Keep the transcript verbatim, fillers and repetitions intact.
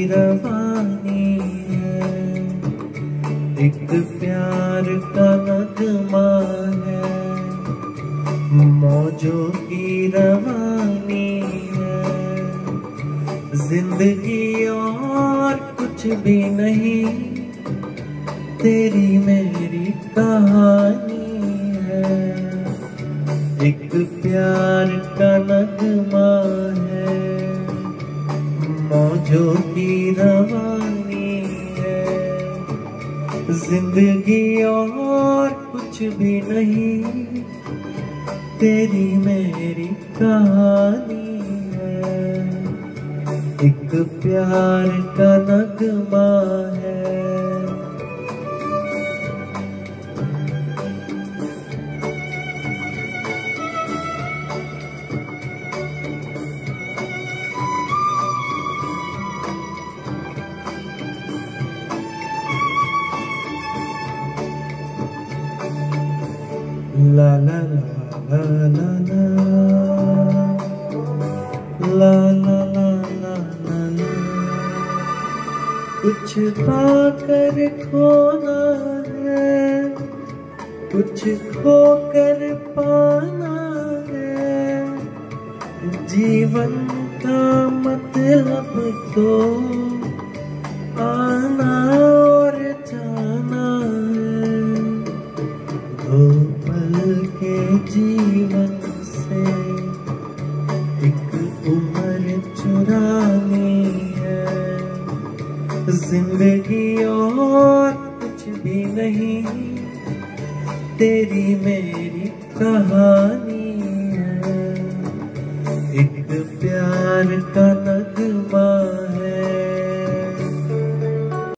रवानी है, एक प्यार का नगमा है, मौजों की रवानी है। जिंदगी और कुछ भी नहीं, तेरी मेरी कहानी है, एक प्यार का नगमा है, मौजों की रवानी है। जिंदगी और कुछ भी नहीं, तेरी मेरी कहानी है, एक प्यार का नगमा है। La la la la la la la la la la la la। कुछ पाकर खोना है, कुछ खोकर पाना है, जीवन का मतलब तो आना और जाना है। दो पल के जीवन से एक उम्र चुरानी है, जिंदगी और कुछ भी नहीं, तेरी मेरी कहानी है, एक प्यार का